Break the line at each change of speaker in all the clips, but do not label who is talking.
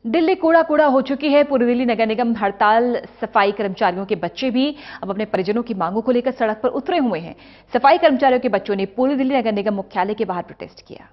दिल्ली कूड़ा कूड़ा हो चुकी है। पूर्वी दिल्ली नगर निगम हड़ताल, सफाई कर्मचारियों के बच्चे भी अब अपने परिजनों की मांगों को लेकर सड़क पर उतरे हुए हैं। सफाई कर्मचारियों के बच्चों ने पूर्वी दिल्ली नगर निगम मुख्यालय के बाहर प्रोटेस्ट किया।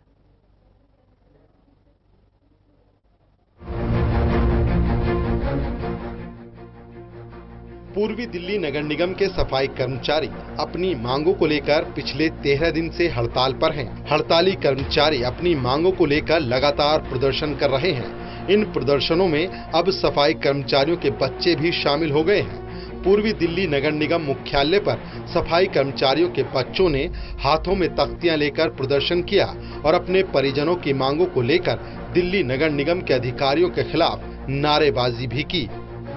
पूर्वी दिल्ली नगर निगम के सफाई कर्मचारी अपनी मांगों को लेकर पिछले 13 दिन से हड़ताल पर हैं। हड़ताली कर्मचारी अपनी मांगों को लेकर लगातार प्रदर्शन कर रहे हैं। इन प्रदर्शनों में अब सफाई कर्मचारियों के बच्चे भी शामिल हो गए हैं। पूर्वी दिल्ली नगर निगम मुख्यालय पर सफाई कर्मचारियों के बच्चों ने हाथों में तख्तियां लेकर प्रदर्शन किया और अपने परिजनों की मांगों को लेकर दिल्ली नगर निगम के अधिकारियों के खिलाफ नारेबाजी भी की।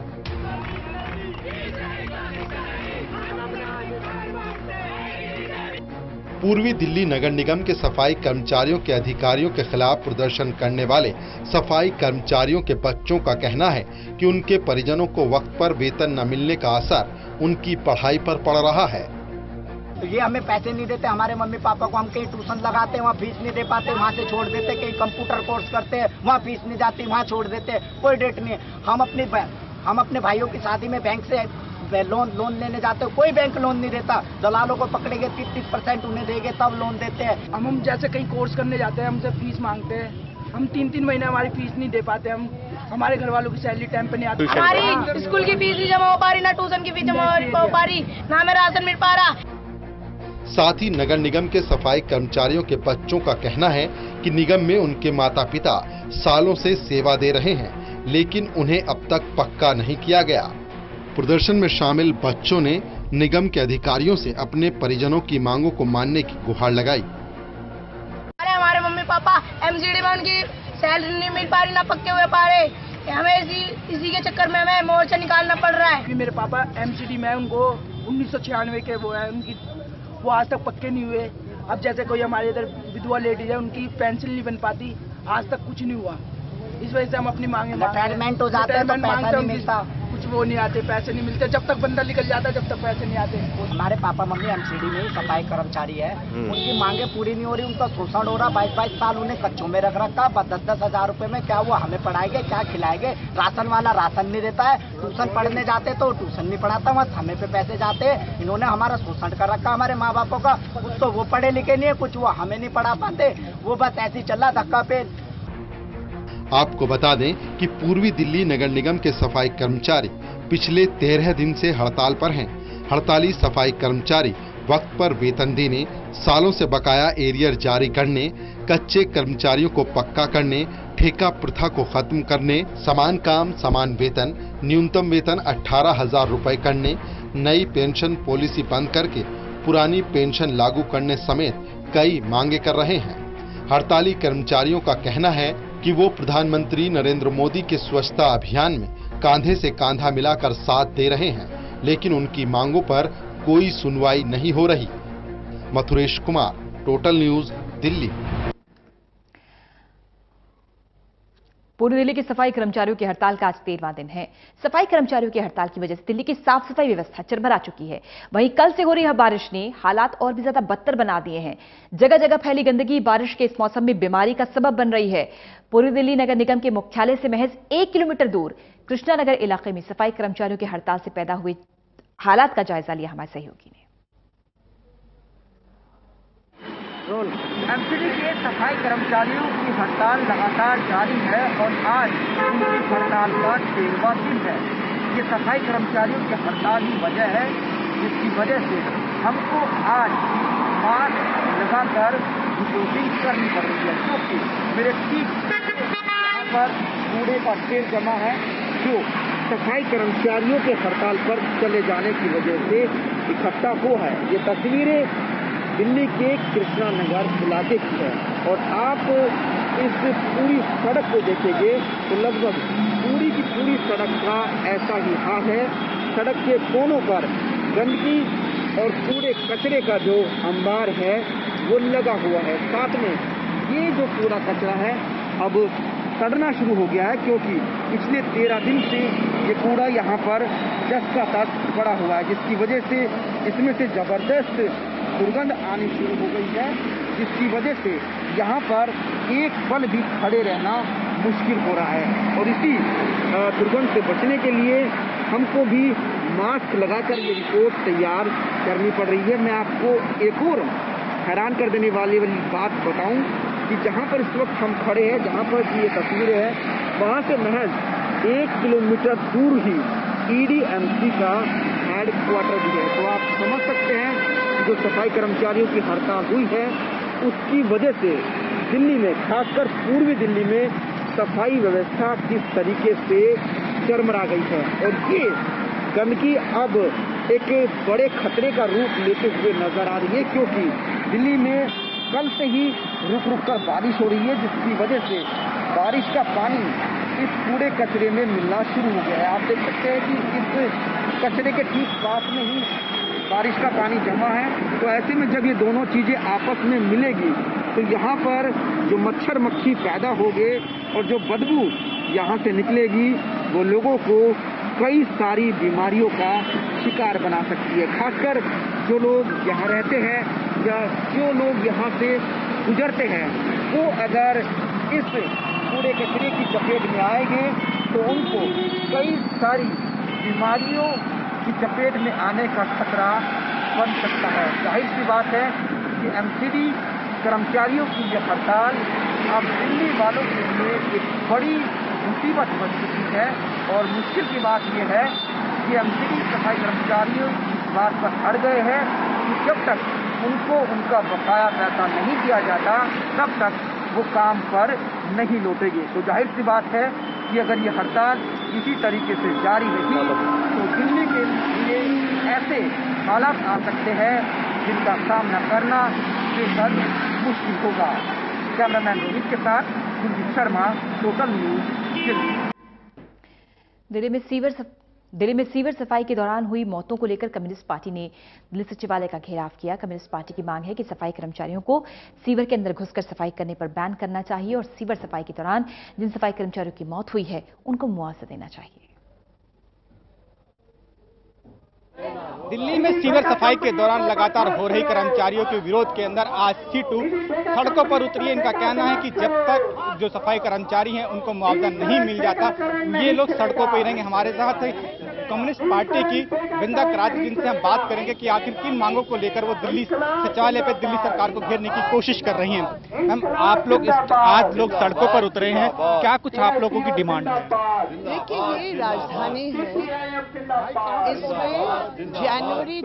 पूर्वी दिल्ली नगर निगम के सफाई कर्मचारियों के अधिकारियों के खिलाफ प्रदर्शन करने वाले सफाई कर्मचारियों के बच्चों का कहना है कि उनके परिजनों को वक्त पर वेतन न मिलने का असर उनकी पढ़ाई पर पड़ रहा है।
तो ये हमें पैसे नहीं देते, हमारे मम्मी पापा को हम कहीं ट्यूशन लगाते हैं, वहाँ फीस नहीं दे पाते, वहाँ से छोड़ देते, कहीं कंप्यूटर कोर्स करते हैं, वहाँ फीस नहीं जाती, वहाँ छोड़ देते, कोई डेट नहीं है। हम अपने भाइयों की शादी में बैंक से लोन लेने जाते हो, कोई बैंक लोन नहीं देता। दलालों को पकड़ेंगे, 30% उन्हें देंगे तब लोन देते हैं।
हम जैसे कहीं कोर्स करने जाते हैं, हमसे फीस मांगते हैं, हम 3-3 महीने हमारी फीस नहीं दे पाते। हम हमारे घर वालों की सैलरी टाइम पे नहीं आती।
हमारी स्कूल की फीस नहीं जमा हो पा रही, ना ट्यूशन की फीस जमा हो पा रही, ना हमें राशन मिल पा रहा।
साथ ही नगर निगम के सफाई कर्मचारियों के बच्चों का कहना है कि निगम में उनके माता पिता सालों से सेवा दे रहे हैं, लेकिन उन्हें अब तक पक्का नहीं किया गया। प्रदर्शन में शामिल बच्चों ने निगम के अधिकारियों से अपने परिजनों की मांगों को मानने की गुहार लगाई।
हमारे मम्मी पापा एमसीडी में उनकी सैलरी नहीं मिल पा रही, ना पक्के हुए पा रहे, हमें इसी के चक्कर में हमें मोर्चा निकालना पड़ रहा है।
मेरे पापा एमसीडी में, उनको 1996 के वो है, उनकी वो आज तक पक्के नहीं हुए। अब जैसे कोई हमारे इधर विधवा लेडीज है, उनकी पेंशन नहीं बन पाती, आज तक कुछ नहीं हुआ। इस वजह से हम अपनी मांगे
रिटायरमेंट हो जाता है तो पैसा नहीं मिलता,
कुछ वो नहीं आते, पैसे नहीं मिलते। जब तक बंदा निकल जाता है, जब तक पैसे नहीं आते।
हमारे पापा मम्मी एमसीडी में ही सफाई कर्मचारी है, उनकी मांगे पूरी नहीं हो रही, उनका शोषण हो रहा। 22 साल उन्हें कच्चों में रख रखा। 10-10 हजार रुपए में क्या वो हमें पढ़ाएंगे, क्या खिलाएंगे? राशन वाला राशन नहीं देता है, ट्यूशन पढ़ने जाते तो ट्यूशन नहीं पढ़ाता, वहाँ समय पे पैसे जाते। इन्होंने हमारा शोषण कर रखा हमारे माँ बापों का। कुछ तो वो पढ़े लिखे नहीं है, कुछ वो हमें नहीं पढ़ा पाते, वो बस ऐसे ही चल रहा धक्का पे।
आपको बता दें कि पूर्वी दिल्ली नगर निगम के सफाई कर्मचारी पिछले 13 दिन से हड़ताल पर हैं। हड़ताली सफाई कर्मचारी वक्त पर वेतन देने, सालों से बकाया एरियर जारी करने, कच्चे कर्मचारियों को पक्का करने, ठेका प्रथा को खत्म करने, समान काम समान वेतन, न्यूनतम वेतन 18,000 रुपए करने, नई पेंशन पॉलिसी बंद करके पुरानी पेंशन लागू करने समेत कई मांगे कर रहे हैं। हड़ताली कर्मचारियों का कहना है कि वो प्रधानमंत्री नरेंद्र मोदी के स्वच्छता अभियान में कांधे से कांधा मिलाकर साथ दे रहे हैं, लेकिन उनकी मांगों पर कोई सुनवाई नहीं हो रही। Mathuresh Kumar, total news, Delhi.
पूर्वी दिल्ली के सफाई कर्मचारियों की हड़ताल का आज 13वां दिन है। सफाई कर्मचारियों की हड़ताल की वजह से दिल्ली की साफ सफाई व्यवस्था चरमरा चुकी है। वहीं कल से हो रही बारिश ने हालात और भी ज्यादा बदतर बना दिए हैं। जगह जगह फैली गंदगी बारिश के इस मौसम में बीमारी का सबब बन रही है। पूर्वी दिल्ली नगर निगम के मुख्यालय से महज 1 किलोमीटर दूर कृष्णा नगर इलाके में सफाई कर्मचारियों की हड़ताल से पैदा हुए हालात का जायजा लिया हमारे सहयोगी ने।
एमसीडी के सफाई कर्मचारियों की हड़ताल लगातार जारी है और आज उनकी हड़ताल का 13वां दिन है। ये सफाई कर्मचारियों की हड़ताल ही वजह है जिसकी वजह से हमको आज मास्क लगाकर रिपोर्टिंग करनी पड़ रही है, क्योंकि मेरे ठीक यहाँ पर कूड़े का ढेर जमा है जो सफाई कर्मचारियों के हड़ताल पर चले जाने की वजह से इकट्ठा हुआ है। ये तस्वीरें दिल्ली के कृष्णा नगर इलाके की है और आप इस पूरी सड़क को देखेंगे तो लगभग पूरी की पूरी सड़क का ऐसा ही हाल है। सड़क के कोनों पर गंदगी और कूड़े कचरे का जो अंबार है वो लगा हुआ है। साथ में ये जो कूड़ा कचरा है अब सड़ना शुरू हो गया है, क्योंकि पिछले 13 दिन से ये कूड़ा यहाँ पर जस का तस पड़ा हुआ है, जिसकी वजह से इसमें से जबरदस्त दुर्गंध आनी शुरू हो गई है, जिसकी वजह से यहाँ पर एक पल भी खड़े रहना मुश्किल हो रहा है। और इसी दुर्गंध से बचने के लिए हमको भी मास्क लगाकर ये रिपोर्ट तैयार करनी पड़ रही है। मैं आपको एक और हैरान कर देने वाली बात बताऊं कि जहां पर इस वक्त हम खड़े हैं, जहां पर ये तस्वीरें हैं, वहां से महज 1 किलोमीटर दूर ही EDMC का हेडक्वार्टर भी है। तो आप समझ सकते हैं कि जो सफाई कर्मचारियों की हड़ताल हुई है उसकी वजह से दिल्ली में, खासकर पूर्वी दिल्ली में सफाई व्यवस्था किस तरीके से चरमरा गई है। और ये गंदगी अब एक बड़े खतरे का रूप लेते हुए नजर आ रही है, क्योंकि दिल्ली में कल से ही रुक रुक कर बारिश हो रही है, जिसकी वजह से बारिश का पानी इस कूड़े कचरे में मिलना शुरू हो गया है। आप देख सकते हैं कि इस कचरे के ठीक पास में ही बारिश का पानी जमा है। तो ऐसे में जब ये दोनों चीजें आपस में मिलेगी तो यहाँ पर जो मच्छर मक्खी पैदा होंगे और जो बदबू यहाँ से निकलेगी वो लोगों को कई सारी बीमारियों का शिकार बना सकती है। खासकर जो लोग यहाँ रहते हैं या जो लोग यहाँ से गुजरते हैं, वो अगर इस कूड़े कचरे की चपेट में आएंगे तो उनको कई सारी बीमारियों की चपेट में आने का खतरा बन सकता है। जाहिर सी बात है कि MCD कर्मचारियों की यह हड़ताल अब दिल्ली वालों के लिए एक बड़ी मुसीबत बन चुकी है। और मुश्किल की बात यह है कि MCD सफाई कर्मचारियों इस बात पर अड़ गए हैं कि जब तक उनको उनका बकाया पैसा नहीं दिया जाता तब तक वो काम पर नहीं लौटेंगे। तो जाहिर सी बात है कि अगर ये हड़ताल इसी तरीके से जारी रही तो दिल्ली के लिए ऐसे हालात आ सकते हैं जिनका सामना करना बेहद मुश्किल होगा। कैमरामैन रोहित के साथ कुलदीप शर्मा, टोटल न्यूज, दिल्ली।
दिल्ली में सीवर सफाई के दौरान हुई मौतों को लेकर कम्युनिस्ट पार्टी ने दिल्ली सचिवालय का घेराव किया। कम्युनिस्ट पार्टी की मांग है कि सफाई कर्मचारियों को सीवर के अंदर घुसकर सफाई करने पर बैन करना चाहिए और सीवर सफाई के दौरान जिन सफाई कर्मचारियों की मौत हुई है उनको मुआवजा देना चाहिए।
दिल्ली में सीवर सफाई के दौरान लगातार हो रही कर्मचारियों के विरोध के अंदर आज सीटू सड़कों पर उतरी है। इनका कहना है कि जब तक जो सफाई कर्मचारी हैं उनको मुआवजा नहीं मिल जाता ये लोग सड़कों पर ही रहेंगे। हमारे साथ कम्युनिस्ट पार्टी की वृंदा करात, जिनसे हम बात करेंगे कि आखिर किन मांगों को लेकर वो दिल्ली सचिवालय पे दिल्ली सरकार को घेरने की कोशिश कर रही हैं। मैम, आप लोग आज लोग सड़कों पर उतरे हैं, क्या कुछ आप लोगों की डिमांड है?
देखिए, ये राजधानी है, इसमें जनवरी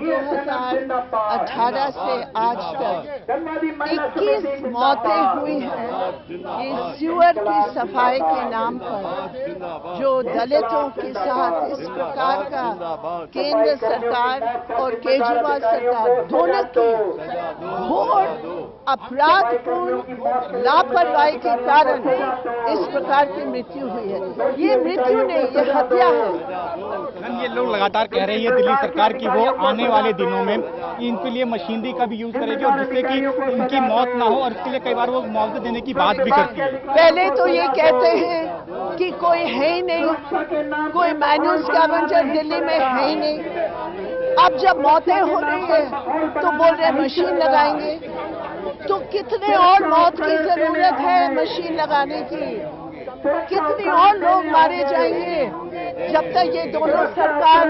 2018 से आज तक 21 मौतें हुई हैं। ये सीवर की सफाई के नाम पर जो दलितों के साथ इस प्रकार का केंद्र सरकार और केजरीवाल सरकार दोनों की घोर अपराधपूर्ण लापरवाही के कारण इस प्रकार की मृत्यु हुई है। ये मृत्यु नहीं, ये हत्या है।
ये लोग लगातार कह रहे हैं दिल्ली सरकार की वो आने वाले दिनों में इनके लिए मशीनरी का भी यूज करेगी और जिससे कि इनकी मौत ना हो, और इसके लिए कई बार वो मुआवजा देने की बात भी करती है।
पहले तो ये कहते हैं कि कोई है ही नहीं, कोई मैनुअल स्कैवेंजर दिल्ली में है ही नहीं। अब जब मौतें हो रही है तो बोल रहे मशीन लगाएंगे। तो कितने और मौत की जरूरत है मशीन लगाने की? कितने और लोग मारे जाएंगे जब तक ये दोनों सरकार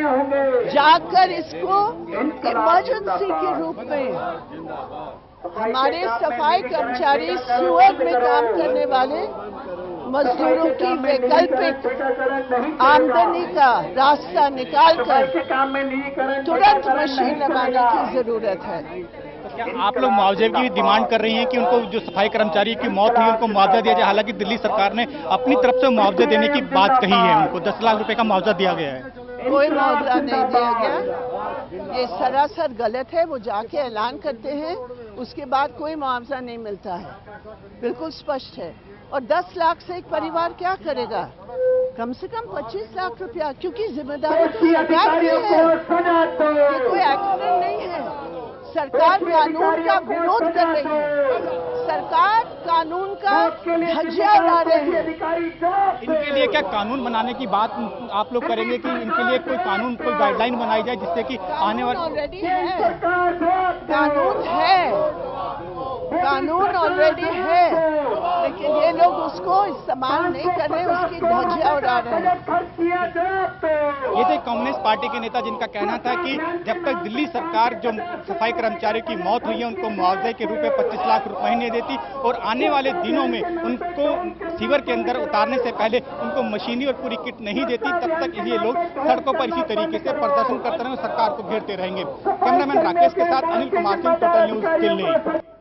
जाकर इसको इमरजेंसी के रूप में हमारे सफाई कर्मचारी सीवर में काम करने वाले मजदूरों की वैकल्पिक आमदनी का रास्ता निकालकर तुरंत मशीन लगाने की जरूरत है।
क्या आप लोग मुआवजे की डिमांड कर रही हैं कि उनको जो सफाई कर्मचारी की मौत हुई उनको मुआवजा दिया जाए? हालांकि दिल्ली सरकार ने अपनी तरफ से मुआवजा देने की बात कही है, उनको 10 लाख रुपए का मुआवजा दिया गया है।
कोई मुआवजा नहीं दिया गया, ये सरासर गलत है। वो जाके ऐलान करते हैं, उसके बाद कोई मुआवजा नहीं मिलता है, बिल्कुल स्पष्ट है। और 10 लाख से एक परिवार क्या करेगा? कम से कम 25 लाख रुपया, क्योंकि जिम्मेदारी सरकार की है, ये कोई एक्सीडेंट नहीं है। सरकार कानून का विरोध कर रही है, सरकार कानून का धज्जियां उड़ा रही है।
इनके लिए क्या कानून बनाने की बात आप लोग करेंगे कि इनके लिए कोई कानून, कोई गाइडलाइन बनाई जाए जिससे कि आने वाले?
ऑलरेडी है, कानून है, कानून ऑलरेडी है, लेकिन ये लोग उसको इस्तेमाल नहीं कर रहे, उसकी ध्वजियां उड़ा रहे हैं।
ये थे कम्युनिस्ट पार्टी के नेता जिनका कहना था कि जब तक दिल्ली सरकार जो सफाई कर्मचारियों की मौत हुई है उनको मुआवजे के रूप में 25 लाख रुपए नहीं देती और आने वाले दिनों में उनको सीवर के अंदर उतारने से पहले उनको मशीनरी और पूरी किट नहीं देती, तब तक ये लोग सड़कों पर इसी तरीके से प्रदर्शन करते रहेंगे और सरकार को घेरते रहेंगे। कैमरामैन राकेश के साथ अनिल कुमार सिंह, टोटल न्यूज दिल्ली।